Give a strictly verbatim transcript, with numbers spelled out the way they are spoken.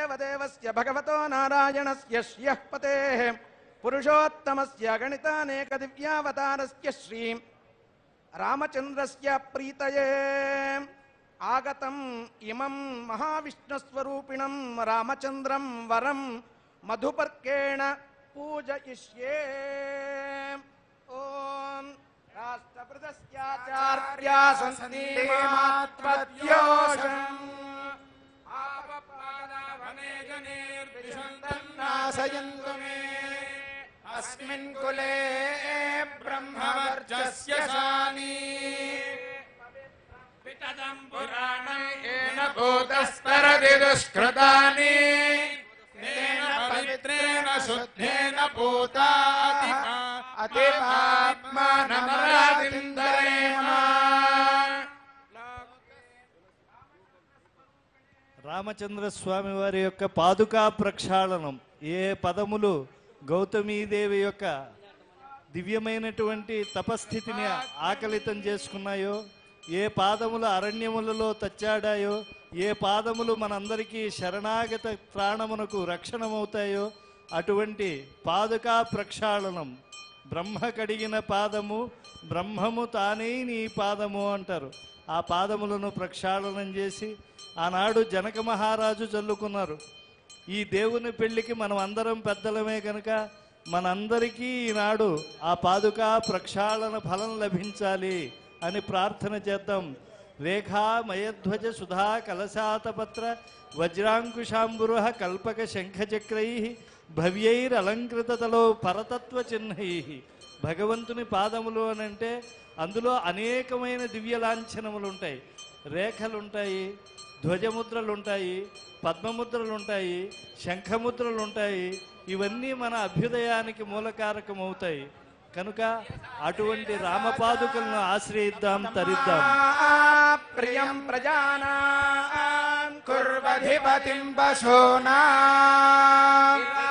देवदेवस्य भगवतो नारायणस्य श्रियः पतेः पुरुषोत्तमस्य गणितानेकदिव्यावतारस्य श्री रामचन्द्रस्य प्रीतये आगतम् इमं महाविष्णुस्वरूपिणं रामचन्द्रं वरं मधुपर्केण पूजयिष्ये। ओम राष्ट्रप्रदस्याचार्या संस्निमात्वद्योषम् आपपादावने जनेर्विशन्तन्नाशयन्तु मे अस्मिन् कुले ब्रह्मवर्चस्य शानी पितदं पुराणं येन भूतस्तरति दुष्कृतानि तेन पवित्रेण शुद्धेन भूताः अतिपात्मानमरादिन्दरेम। రామచంద్ర స్వామి వారి యొక్క పాదుకా ప్రక్షాళనం ఏ పదములు గౌతమీదేవి యొక్క దివ్యమైనటువంటి తపస్థితిని ఆకలితం చేసుకున్నాయో, ఏ పాదములు అరణ్యములలో తచ్చాడాయో, ఏ పాదములు మనందరికీ శరణాగత ప్రాణమునకు రక్షణమవుతాయో అటువంటి పాదుకా ప్రక్షాళనం. బ్రహ్మ కడిగిన పాదము బ్రహ్మము తానే నీ పాదము అంటారు. ఆ పాదములను ప్రక్షాళనం చేసి ఆనాడు జనక మహారాజు చల్లుకున్నారు. ఈ దేవుని పెళ్లికి మనం అందరం పెద్దలమే కనుక మనందరికీ ఈనాడు ఆ పాదుకా ప్రక్షాళన ఫలం లభించాలి అని ప్రార్థన చేద్దాం. రేఖా మయధ్వజ సుధా కలశాతపత్ర వజ్రాంకుశాంబుర కల్పక శంఖచక్రై భవ్యైరలంకృతతలో పరతత్వ చిహ్నై. భగవంతుని పాదములు అని అంటే అందులో అనేకమైన దివ్య లాంఛనములు ఉంటాయి. రేఖలుంటాయి, ధ్వజముద్రలుంటాయి, పద్మముద్రలుంటాయి, శంఖముద్రలుంటాయి. ఇవన్నీ మన అభ్యుదయానికి మూలకారకమవుతాయి కనుక అటువంటి రామపాదుకలను ఆశ్రయిద్దాం, తరిద్దాం. ప్రియం ప్రజానాం కుర్వధిపతిం పశూనాం